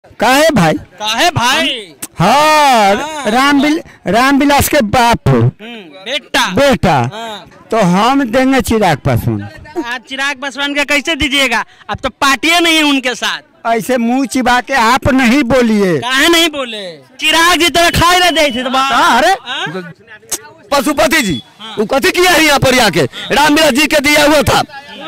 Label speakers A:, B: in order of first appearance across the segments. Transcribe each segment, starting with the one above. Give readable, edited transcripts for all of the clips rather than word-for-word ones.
A: काहे भाई?
B: काहे भाई?
A: हाँ, रामविलास के बाप बेटा तो हम देंगे चिराग पासवान।
B: आज चिराग पासवान का कैसे दीजिएगा? अब तो पार्टियां नहीं है उनके साथ।
A: ऐसे मुंह चिबा के आप नहीं बोलिए।
B: काहे नहीं बोले? चिराग जी तरह खाए रह दे थे।
C: अरे पशुपति जी वो कथी किया है यहाँ पर आके? रामविलास जी के दिया हुआ था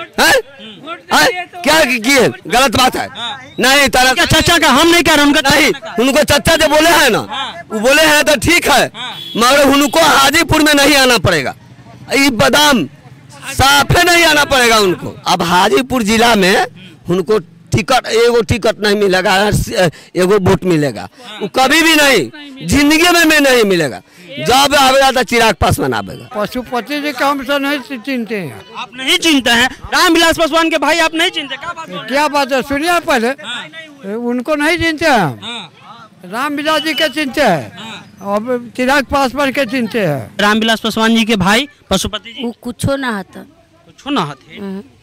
C: क्या किए? गलत बात है। नहीं तारा
B: चाचा का हम नहीं कह रहे, उनका
C: नहीं, उनको चाचा जो बोले हैं ना वो बोले हैं तो ठीक है, मगर उनको हाजीपुर में नहीं आना पड़ेगा। ये बादाम साफे नहीं आना पड़ेगा उनको। अब हाजीपुर जिला में उनको टिकट नहीं मिलेगा, एगो वोट मिलेगा। वो कभी भी नहीं, जिंदगी में नहीं मिलेगा। जब आवेगा तो चिराग पासवान आवेगा।
A: पशुपति जी का हम सब नहीं चिंते हैं।
B: आप नहीं चिंते हैं? रामविलास पासवान के भाई आप नहीं चिंते?
A: क्या बात है? सुनिए पहले, उनको नहीं चिंते हैं, रामविलास जी के चिंते हैं और चिराग पासवान के चिंते हैं।
B: रामविलास पासवान जी के भाई पशुपति जी
D: कुछ ना हता,
B: कुछ ना हते।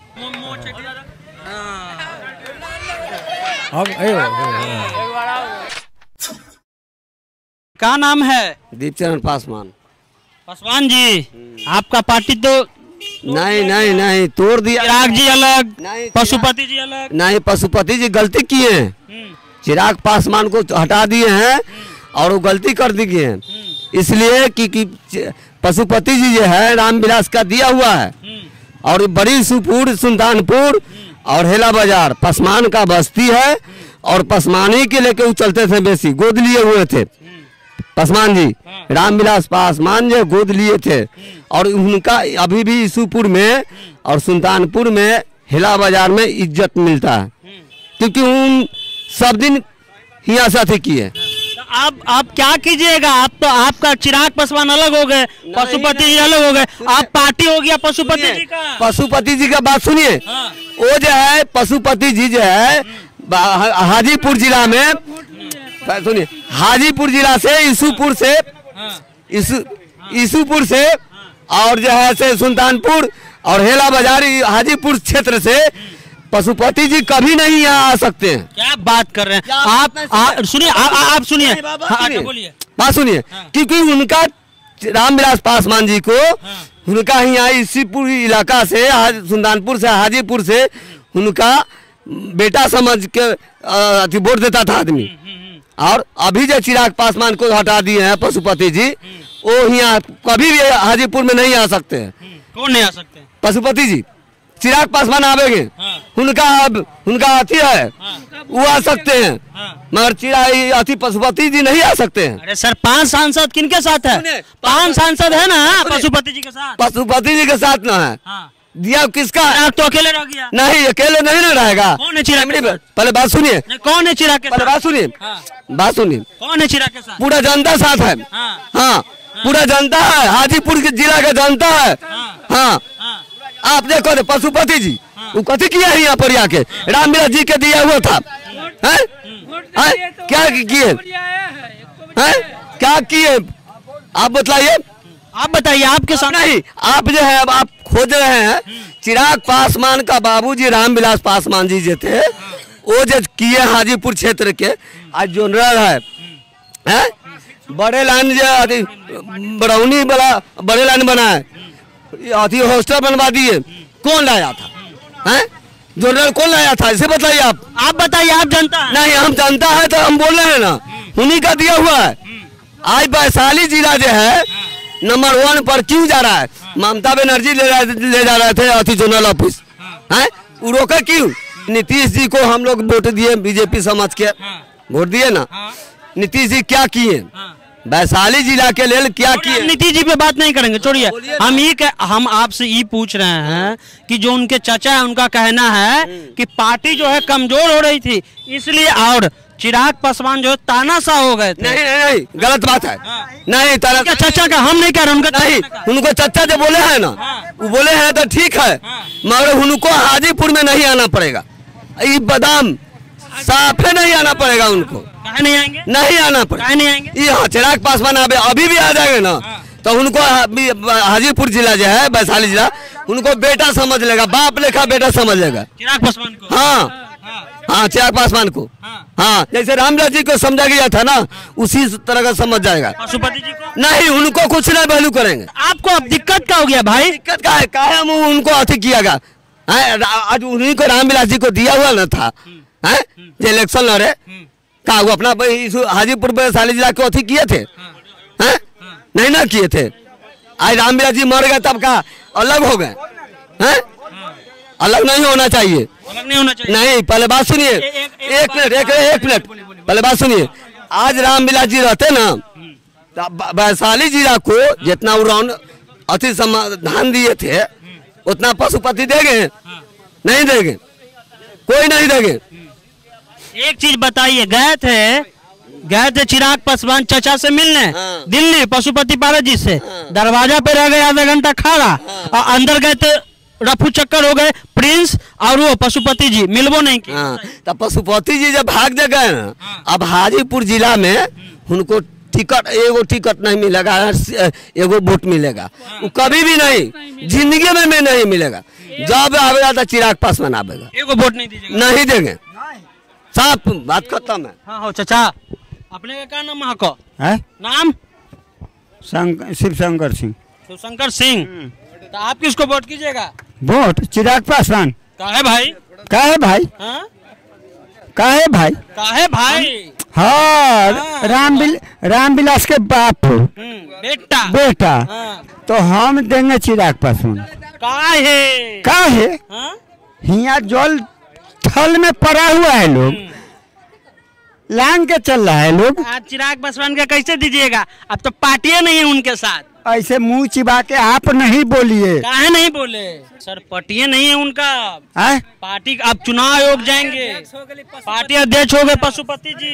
B: क्या नाम है?
C: दीपचरण पासवान।
B: पासवान जी आपका पार्टी तो
C: नहीं तोड़ दिया।
B: चिराग जी अलग, पशुपति जी अलग।
C: नहीं, पशुपति जी गलती किए हैं, चिराग पासवान को हटा दिए हैं और वो गलती कर दी हैं। इसलिए कि पशुपति जी जो है रामविलास का दिया हुआ है और बड़ी सुपुर, सुल्तानपुर और हेला बाजार पसमान का बस्ती है और पसमानी के लेके वो चलते थे, बेसी गोद लिए हुए थे पासवान जी। रामविलास पासवान जो गोद लिए थे और उनका अभी भी ईसूपुर में और सुल्तानपुर में हेला बाजार में इज्जत मिलता है, क्योंकि उन सब दिन यहाँ साथी किए।
B: तो आप क्या कीजिएगा? आप तो आपका चिराग पासवान अलग हो गए, पशुपति जी अलग हो गए, आप पार्टी हो गया पशुपति जी का।
C: पशुपति जी का बात सुनिए। वो जो है पशुपति जी जो है हाजीपुर जिला में, सुनिए, हाजीपुर जिला से ईसूपुर से और जो है से सुल्तानपुर और हेला बाजार हाजीपुर क्षेत्र से पशुपति जी कभी नहीं यहाँ आ सकते हैं।
B: क्या बात कर रहे हैं आप? सुनिए, आप सुनिए,
C: बात सुनिए, क्योंकि उनका रामविलास पासवान जी को उनका यहाँ ईसीपुर इलाका से, सुल्तानपुर से, हाजीपुर से उनका बेटा समझ के वोट देता था आदमी। और अभी जो चिराग पासवान को हटा दिए हैं पशुपति जी, वो यहाँ कभी भी हाजीपुर में नहीं आ सकते हैं।
B: कौन नहीं आ सकते?
C: पशुपति जी। चिराग पासवान आवेंगे, उनका अति है, वो आ सकते हैं, मगर चिराग अति पशुपति जी नहीं आ सकते हैं।
B: अरे सर, 5 सांसद किनके साथ है? 5 सांसद है ना पशुपति जी के साथ।
C: पशुपति जी के साथ ना है। दिया किसका?
B: तो अकेले रह गया।
C: नहीं, अकेले नहीं ना रहेगा।
B: कौन है चिराग के साथ?
C: पहले बात सुनिए।
B: कौन है चिराग के साथ?
C: बात सुनिए।
B: कौन है चिराग के साथ?
C: पूरा जनता साथ है। हाँ, पूरा जनता है, हाजीपुर के जिला का जनता है। हाँ, आप देखो ना पशुपति जी वो कथी किया है यहाँ पर आके? रामविलास जी के दिया हुआ था। क्या किए? क्या किए आप बताइए?
B: आप बताइए, आपके सामने।
C: नहीं, आप जो है अब आप खोज रहे हैं। चिराग पासवान का बाबूजी रामविलास पासवान जी जो थे, वो जो किए हाजीपुर क्षेत्र के, आज जनरल है बड़े लाइन जो बरौनी वाला बड़े लाइन बना है, अति हॉस्टल बनवा दिए। कौन लाया था? जनरल कौन लाया था? इसे बताइए आप
B: बताइए, आप जनता
C: नहीं, हम जनता है तो हम बोल रहे हैं ना, उन्हीं का दिया हुआ है। आज वैशाली जिला जो है नंबर 1 पर क्यों जा रहा है? ममता बनर्जी ले जा रहे थे अति जोनल ऑफिस, वो रोका क्यों? नीतीश जी को हम लोग वोट दिए, बीजेपी समझ के वोट दिए ना। नीतीश जी क्या किए वैशाली जिला के लिए? क्या किए?
B: नीतीश जी पे बात नहीं करेंगे, छोड़िए। हम आपसे ये पूछ रहे हैं कि जो उनके चाचा है उनका कहना है कि पार्टी जो है कमजोर हो रही थी, इसलिए और चिराग पासवान जो है तानाशाह हो गए थे।
C: नहीं, गलत बात है। नहीं,
B: चाचा का हम नहीं कह रहे, उनका
C: नहीं, उनको चाचा जो बोले हैं ना वो बोले हैं तो ठीक है, मगर उनको हाजीपुर में नहीं आना पड़ेगा। ये बादाम साफे नहीं आना पड़ेगा उनको।
B: नहीं आएंगे?
C: नहीं आना पड़ेगा।
B: नहीं आएंगे?
C: ये चिराग पासवान अभी भी आ जाएंगे ना तो उनको हाजीपुर जिला जो है वैशाली जिला, उनको बेटा समझ लेगा, बाप लेखा बेटा समझ लेगा
B: चिराग पासवान को।
C: हाँ, हाँ चिराग पासवान को। हाँ जैसे रामविलास जी को समझा गया था ना उसी तरह का समझ जाएगा।
B: पशुपति जी को
C: नहीं उनको कुछ नहीं वैल्यू करेंगे।
B: आपको अब दिक्कत क्या हो गया भाई?
C: दिक्कत का है हम उनको अति कियागा। आज उन्हीं को रामविलास जी को दिया हुआ न था है जो इलेक्शन लड़े का वो अपना हाजीपुर वैशाली जिला को अति किए थे हैं नहीं ना किए थे। आज रामविलास जी मर गए तब का अलग हो गए हैं। अलग नहीं होना चाहिए।
B: अलग नहीं होना चाहिए।
C: नहीं पहले बात सुनिए एक मिनट पहले बात सुनिए। आज रामविलास जी रहते ना वैशाली जिला को जितना अति समाधान दिए थे उतना पशुपति देंगे नहीं देंगे कोई नहीं देंगे।
B: एक चीज बताइए गए थे चिराग पासवान चाचा से मिलने दिल्ली पशुपति पारस जी से दरवाजा पे रह गए आधा घंटा खड़ा और अंदर गए थे रफू चक्कर हो गए प्रिंस और वो पशुपति जी मिलबो नहीं किए।
C: तब पशुपति जी जब भाग गए ना अब हाजीपुर जिला में उनको एगो टिकट नहीं मिलेगा एगो वोट मिलेगा वो कभी भी नहीं जिंदगी में नहीं मिलेगा। जब आवेगा तो चिराग पासवान आवेगा
B: एगो वोट नहीं दीजिएगा
C: नहीं देंगे साफ बात खत्म है।
B: हाँ हो चाचा अपने का क्या नाम को
A: है
B: नाम?
A: शिवशंकर सिंह।
B: शिवशंकर सिंह तो आप किसको वोट कीजिएगा?
A: वोट चिराग पासवान।
B: काहे भाई?
A: काहे भाई?
B: हाँ?
A: काहे भाई?
B: काहे भाई?
A: हाँ रामविलास के बाप बेटा तो हम देंगे चिराग पासवान। काहे? हिया जल थल में पड़ा हुआ है लोग लांग के चल रहा है लोग।
B: आज चिराग पासवान का कैसे दीजिएगा? अब तो पार्टियां नहीं है उनके साथ।
A: ऐसे मुंह चिबा के आप नहीं बोलिए।
B: काहे नहीं बोले सर? पार्टियां नहीं है उनका पार्टी। अब चुनाव आयोग जाएंगे पार्टी अध्यक्ष हो गए पशुपति जी।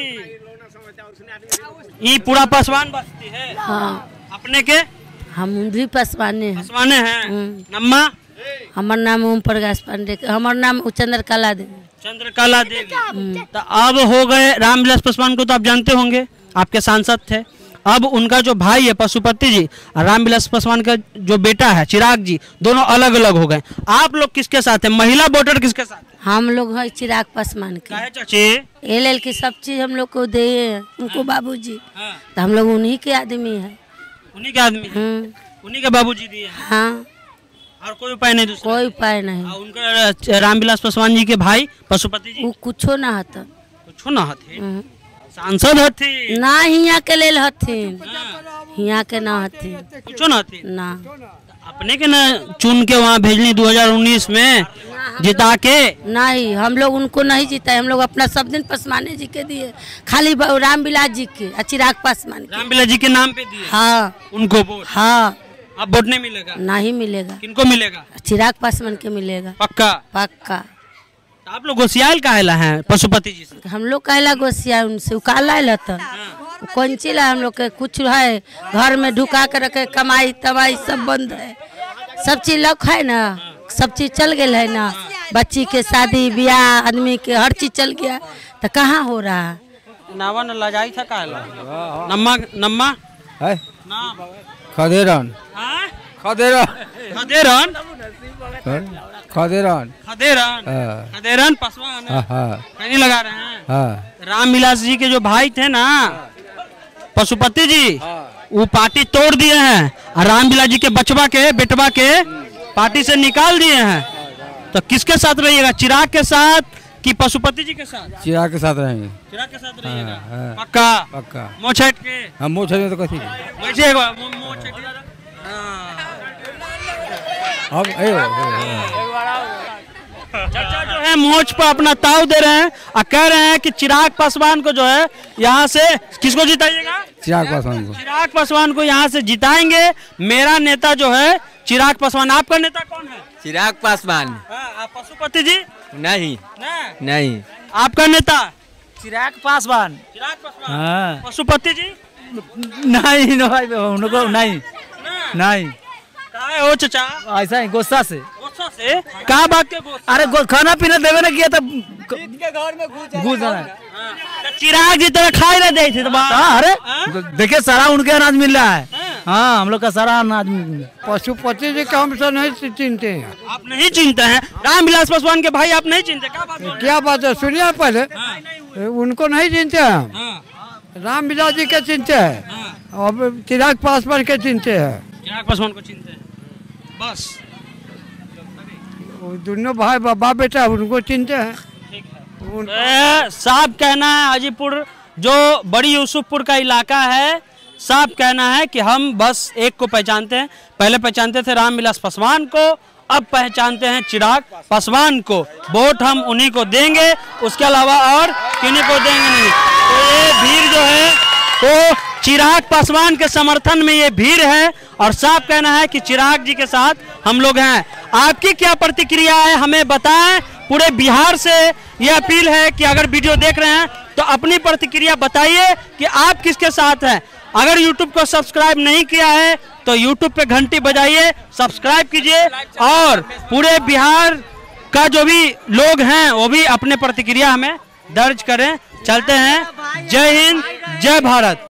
B: ये पूरा पासवान बस्ती है।
D: हाँ।
B: अपने के
D: हम भी पासवाने
B: हैं। नम्मा
D: हमार नाम ओम प्रकाश पांडे हमार नाम चंद्रकला देवी।
B: तो अब हो गए रामविलास पासवान को तो आप जानते होंगे आपके सांसद थे। अब उनका जो भाई है पशुपति जी और रामविलास पासवान का जो बेटा है चिराग जी दोनों अलग अलग हो गए। आप लोग किसके साथ हैं? महिला वोटर किसके साथ?
D: हम लोग हैं चिराग पासवान के।
B: चाची
D: एल की सब चीज हम लोग को दे उनको बाबूजी। तो हम लोग उन्हीं के आदमी है।
B: उन्हीं के आदमी उन्हीं के बाबूजी दिए।
D: हाँ
B: और कोई उपाय नहीं?
D: कोई उपाय नहीं।
B: उनका रामविलास पासवान जी के भाई पशुपति जी
D: कुछो ना हता
B: कुछो ना हथे सांसद हथी
D: ना हिया के लेल हथिन हिया के ना हथिन
B: कुछो ना हथी
D: ना।
B: अपने के ना चुन के वहाँ भेजनी 2019 में जिता के।
D: नहीं हम लोग उनको नहीं जिताए। हम लोग अपना सब दिन पासवाने जी के दिए खाली रामविलास जी के चिराग पासवान
B: रामविलास जी के नाम पे दिए।
D: हाँ
B: उनको वोट।
D: हाँ
B: अब वोट नहीं मिलेगा?
D: नहीं मिलेगा।
B: किनको मिलेगा?
D: चिराग पासवान के मिलेगा
B: पक्का।
D: पक्का।
B: तो आप लोग गोसियाल काहेला हैं पशुपति जी से?
D: हम लोग कहला गोसिया उनसे काला कौन चीज हम लोग के कुछ है घर में ढुका कर रखे कमाई तमाई सब बंद है। सब चीज लौक है ना सब चीज चल गए है ना। बच्ची के शादी ब्याह आदमी के हर चीज चल गया तो कहाँ हो रहा है?
B: नावा न लजाई था काहेला? नम्मा
A: है
B: नाम
A: खदेरन
B: पासवान कहीं लगा रहे हैं। रामविलास जी के जो भाई थे ना पशुपति जी वो पार्टी तोड़ दिए हैं और रामविलास जी के बेटवा के पार्टी से निकाल दिए हैं। तो किसके साथ रहिएगा? चिराग के साथ कि पशुपति जी के साथ?
A: चिराग के साथ रहेंगे।
B: चिराग के साथ रहिएगा पक्का? मोछेट के
A: हम मोछेट में तो कथी
B: चाचा जो है मोच पर अपना ताव दे रहे हैं और कह रहे हैं कि चिराग पासवान को जो है यहाँ से किसको जिताइएगा?
A: चिराग पासवान को।
B: चिराग पासवान को यहाँ से जिताएंगे। मेरा नेता जो है चिराग पासवान। आपका नेता कौन है?
C: चिराग पासवान।
B: आप पशुपति जी?
C: नहीं।
B: आपका नेता?
E: चिराग पासवान।
B: हाँ। पशुपति जी?
E: नहीं उनको नहीं
B: हो चाचा
E: ऐसा ही गुस्सा से
B: क्या बात के गुस्सा?
E: अरे खाना पीना देवे ना किया तब घर में घुस जाना।
B: चिराग जी तरह खाई ना दे थे।
E: अरे देखिए सारा उनके अनाज मिल रहा है हाँ, हम लोग का सारा आदमी।
A: पशुपति जी का हम सब नहीं चिंते हैं।
B: आप नहीं चिंते हैं? रामविलास पासवान के भाई आप नहीं चिंते?
A: क्या बात है, सुनिए पहले। उनको नहीं चिंते हैं, रामविलास जी के चिंते हैं और चिराग पासवान के चिंते हैं।
B: चिराग पासवान को चिंते हैं बस।
A: दोनों भाई बाबा बेटा उनको चिंते हैं।
B: साफ कहना है, हाजीपुर जो बड़ी यूसुफपुर का इलाका है, साफ कहना है कि हम बस एक को पहचानते हैं। पहले पहचानते थे रामविलास पासवान को, अब पहचानते हैं चिराग पासवान को। वोट हम उन्हीं को देंगे, उसके अलावा और किन्हीं को देंगे नहीं। तो ये भीड़ जो है वो चिराग पासवान के समर्थन में ये भीड़ है और साफ कहना है कि चिराग जी के साथ हम लोग हैं। आपकी क्या प्रतिक्रिया है हमें बताएं। पूरे बिहार से ये अपील है कि अगर वीडियो देख रहे हैं तो अपनी प्रतिक्रिया बताइए कि आप किसके साथ हैं। अगर YouTube को सब्सक्राइब नहीं किया है तो YouTube पे घंटी बजाइए, सब्सक्राइब कीजिए और पूरे बिहार का जो भी लोग हैं वो भी अपने प्रतिक्रिया हमें दर्ज करें। चलते हैं। जय हिंद, जय भारत।